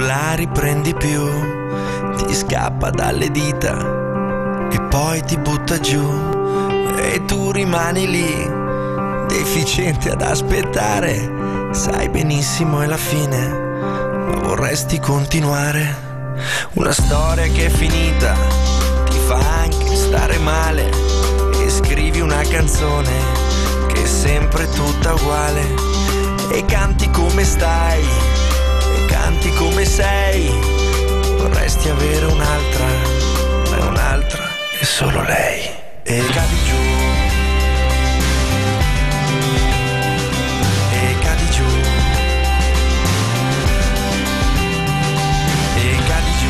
non la riprendi più, ti scappa dalle dita e poi ti butta giù e tu rimani lì, deficiente ad aspettare, sai benissimo è la fine, ma vorresti continuare. Una storia che è finita, ti fa anche stare male, e scrivi una canzone che è sempre tutta uguale, e canti come stai, e canti come sei, vorresti avere un'altra, ma un'altra è solo lei, e cadi giù, e cadi giù, e cadi giù,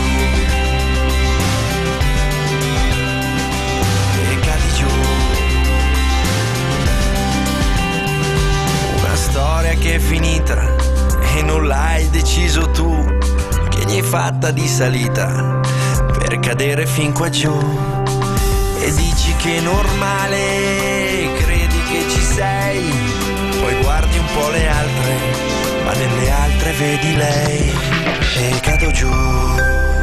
e cadi giù. Una storia che è finita e non l'hai deciso tu, che ne hai fatta di salita per cadere fin qua giù, e dici che è normale, credi che ci sei, poi guardi un po' le altre, ma nelle altre vedi lei, e cado giù.